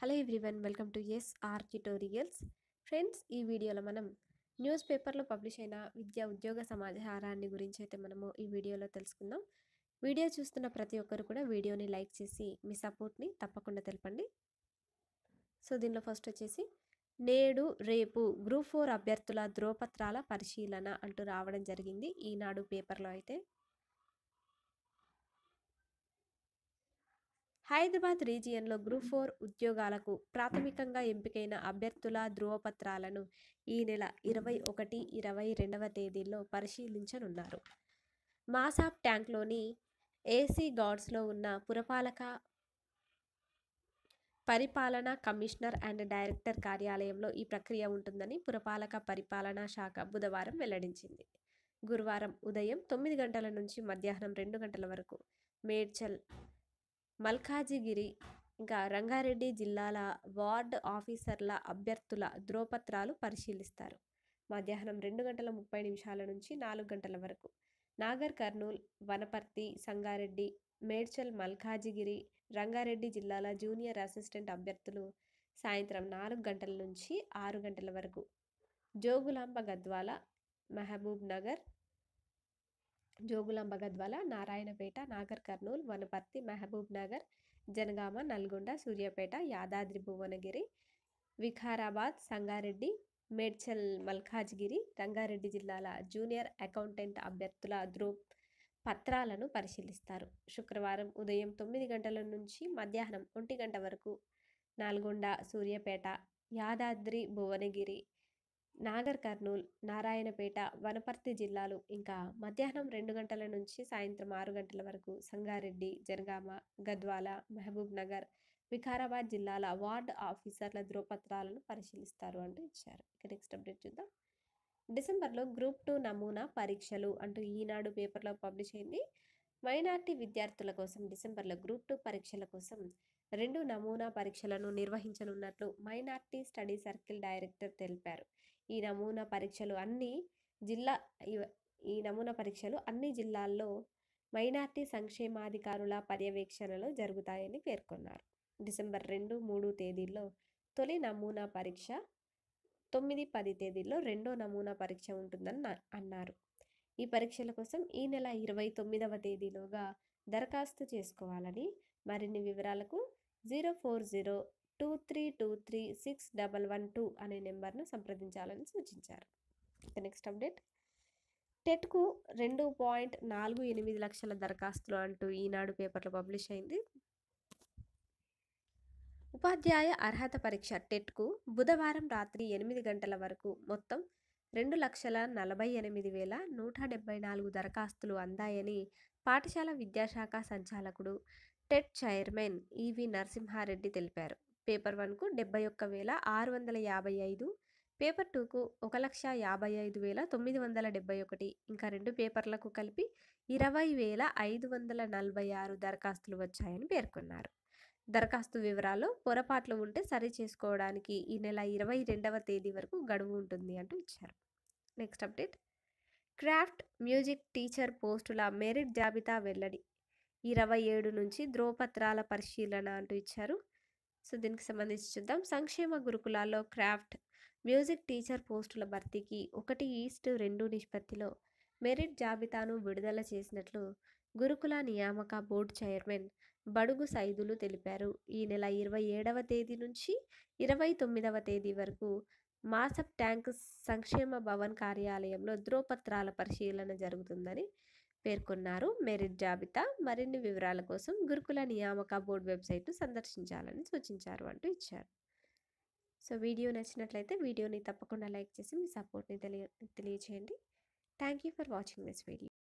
Hello everyone, welcome to SR tutorials. Friends, ఈ వీడియోలో మనం న్యూస్ పేపర్లో పబ్లిష్ అయిన విద్యా ఉద్యోగ సమాచారాన్ని గురించి అయితే మనము ఈ వీడియోలో తెలుసుకుందాం. వీడియో చూస్తున్న ప్రతి ఒక్కరు కూడా వీడియోని లైక్ చేసి మీ సపోర్ట్ని తప్పకుండా తెలపండి. సో దీనిలో ఫస్ట్ వచ్చేసి నేడు రేపు గ్రూప్ 4 అభ్యర్థుల ధ్రువపత్రాల పరిశీలన అంటూ రావడం జరిగింది ఈనాడు పేపర్లో అయితే. హైదరాబాద్ రీజియన్లో గ్రూప్ 4 ఉద్యోగాలకు ప్రాథమికంగా ఎంపికైన అభ్యర్థుల ధ్రువపత్రాలను ఈ నెల 21, 22వ తేదీల్లో పరిశీలించనున్నారు. మాసాబ్ ట్యాంక్లోని ఏసీ గార్డ్స్లో ఉన్న పురపాలక పరిపాలనా కమిషనర్ అండ్ డైరెక్టర్ కార్యాలయంలో ఈ ప్రక్రియ ఉంటుందని పురపాలక పరిపాలనా శాఖ బుధవారం వెల్లడించింది. గురువారం ఉదయం 9 గంటల నుంచి మధ్యాహ్నం 2 గంటల వరకు మేడ్చల్, మల్కాజిగిరి ఇంకా రంగారెడ్డి జిల్లాల వార్డ్ ఆఫీసర్ల అభ్యర్థుల ధ్రువపత్రాలు పరిశీలిస్తారు. మధ్యాహ్నం 2:30 నుంచి 4 గంటల వరకు నాగర్ కర్నూల్, వనపర్తి, సంగారెడ్డి, మేడ్చల్, మల్కాజిగిరి, రంగారెడ్డి జిల్లాల జూనియర్ అసిస్టెంట్ అభ్యర్థులు సాయంత్రం 4 గంటల నుంచి 6 గంటల వరకు జోగులాంబ గద్వాల, నారాయణపేట, నాగర్ కర్నూల్, వనపర్తి, మహబూబ్ నగర్, జనగామ, నల్గొండ, సూర్యాపేట, యాదాద్రి భువనగిరి, వికారాబాద్, సంగారెడ్డి, మేడ్చల్, మల్కాజ్గిరి, రంగారెడ్డి జిల్లాల జూనియర్ అకౌంటెంట్ అభ్యర్థుల ధ్రువపత్రాలను పరిశీలిస్తారు. శుక్రవారం ఉదయం 9 గంటల నుంచి మధ్యాహ్నం 1 గంట వరకు నల్గొండ, సూర్యాపేట, యాదాద్రి భువనగిరి, నాగర్ కర్నూల్, నారాయణపేట, వనపర్తి జిల్లాలు ఇంకా మధ్యాహ్నం 2 గంటల నుంచి సాయంత్రం 6 గంటల వరకు సంగారెడ్డి, జనగామ, గద్వాల, మహబూబ్ నగర్, వికారాబాద్ జిల్లాల వార్డ్ ఆఫీసర్ల ధ్రువపత్రాలను పరిశీలిస్తారు అంటూ ఇచ్చారు. ఇక నెక్స్ట్ అప్డేట్ చూద్దాం. డిసెంబర్లో గ్రూప్ 2 నమూనా పరీక్షలు అంటూ ఈనాడు పేపర్లో పబ్లిష్ అయింది. మైనార్టీ విద్యార్థుల కోసం డిసెంబర్లో గ్రూప్ 2 పరీక్షల కోసం 2 నమూనా పరీక్షలను నిర్వహించనున్నట్లు మైనార్టీ స్టడీ సర్కిల్ డైరెక్టర్ తెలిపారు. ఈ నమూనా పరీక్షలు అన్ని జిల్లాల్లో మైనార్టీ సంక్షేమాధికారుల పర్యవేక్షణలో జరుగుతాయని పేర్కొన్నారు. డిసెంబర్ 2, 3 తేదీల్లో తొలి నమూనా పరీక్ష, 9, 10 తేదీల్లో రెండో నమూనా పరీక్ష ఉంటుందని అన్నారు. ఈ పరీక్షల కోసం ఈ నెల 29వ తేదీలోగా దరఖాస్తు చేసుకోవాలని, మరిన్ని వివరాలకు 0402323612 అనే నెంబర్ను సంప్రదించాలని సూచించారు. Next update. టెట్కు 2.48 లక్షల దరఖాస్తులు అంటూ ఈనాడు పేపర్లో పబ్లిష్ అయింది. ఉపాధ్యాయ అర్హత పరీక్ష టెట్కు బుధవారం రాత్రి 8 గంటల వరకు మొత్తం 2,48,174 దరఖాస్తులు అందాయని పాఠశాల విద్యాశాఖ సంచాలకుడు, టెట్ చైర్మన్ ఈవి నరసింహారెడ్డి తెలిపారు. పేపర్ 1కు 71,655, పేపర్ 2కు 1,55,971, ఇంకా 2 పేపర్లకు కలిపి 20,546 దరఖాస్తులు వచ్చాయని పేర్కొన్నారు. దరఖాస్తు వివరాల్లో పొరపాట్లు ఉంటే సరి చేసుకోవడానికి ఈ నెల 22వ తేదీ వరకు గడువు ఉంటుంది అంటూ ఇచ్చారు. Next update. Craft music teacher పోస్టుల మెరిట్ జాబితా వెల్లడి, 27 నుంచి ధ్రువపత్రాల పరిశీలన అంటూ ఇచ్చారు. సో దీనికి సంబంధించి చూద్దాం. సంక్షేమ గురుకులాల్లో క్రాఫ్ట్ మ్యూజిక్ టీచర్ పోస్టుల భర్తీకి 1:2 నిష్పత్తిలో మెరిట్ జాబితాను విడుదల చేసినట్లు గురుకుల నియామక బోర్డు చైర్మన్ బడుగు సైదులు తెలిపారు. ఈ నెల 27వ తేదీ నుంచి 29వ తేదీ వరకు మాసబ్ ట్యాంక్ సంక్షేమ భవన్ కార్యాలయంలో ధ్రువపత్రాల పరిశీలన జరుగుతుందని పేర్కొన్నారు. మెరిట్ జాబితా మరిన్ని వివరాల కోసం గురుకుల నియామక బోర్డు వెబ్సైట్ను సందర్శించాలని సూచించారు అంటూ ఇచ్చారు. సో వీడియో నచ్చినట్లయితే వీడియోని తప్పకుండా లైక్ చేసి మీ సపోర్ట్ని తెలియచేయండి. Thank you for watching this video.